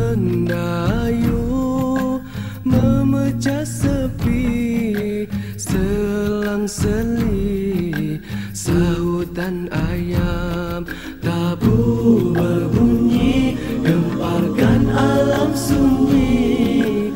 mendayu, memecah sepi, selang-seli sahutan ayam. Tabu berbunyi, gemparkan alam sunyi,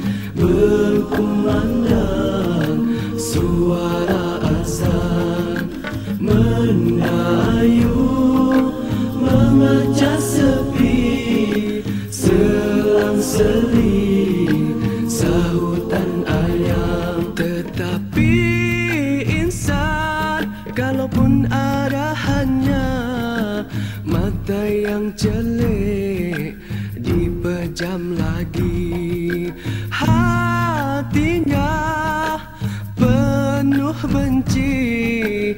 berkumandang suara azan. Mendayu, memecah sepi, selang-seli sahutan ayam. Tetapi insan, kalaupun ada hanya mata yang jelek, dipejam lagi. Hatinya penuh benci,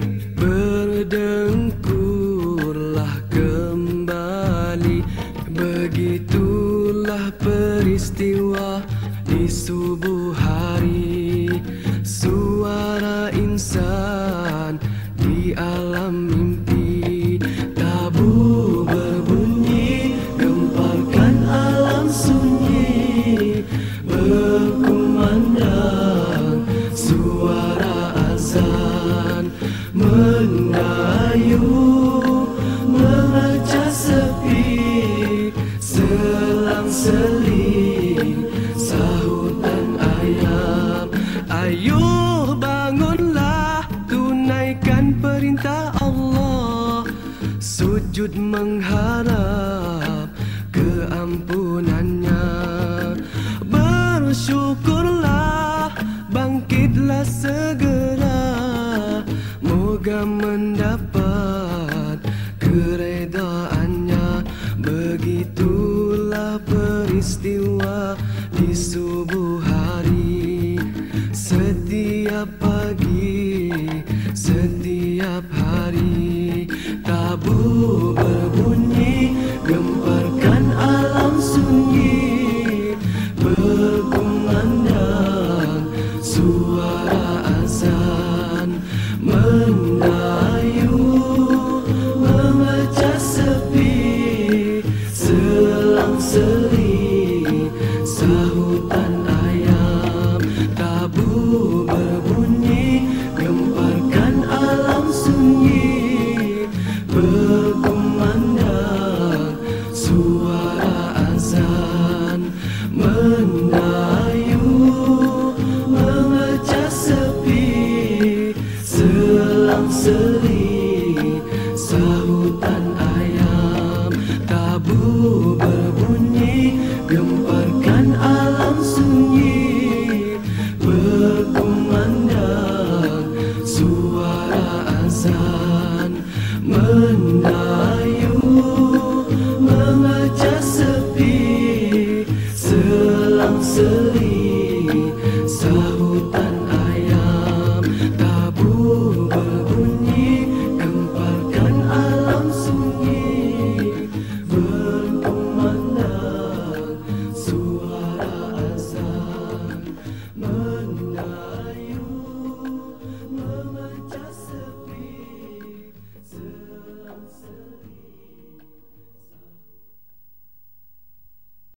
berdengkurlah kembali. Begitulah peristiwa di subuh hari. Suara insan di alam mimpi. Tabu berbunyi, gemparkan alam sunyi, berkumandang suara azan. Mendayu, memecah sepi, selang-seli sahutan ayam. Ayuh bangunlah, tunaikan perintah Allah, sujud mengharap keampunannya. Bersyukurlah, bangkitlah segera, moga mendapat keredaannya. Begitulah peristiwa di subuh hari. Setiap pagi, setiap hari. Tabu berbunyi, gemparkan alam sunyi, berkumandang suara azan. Mendayu, memecah sepi, selang-seli sahutan ayam. Tabu berbunyi, gemparkan alam sunyi, berkumandang suara azan. Mendayu, memecah sepi, selang-seli sahutan ayam. Tabu berbunyi, gemparkan alam sunyi, berkumandang suara azan. Mendayu, memecah sepi, selang-seli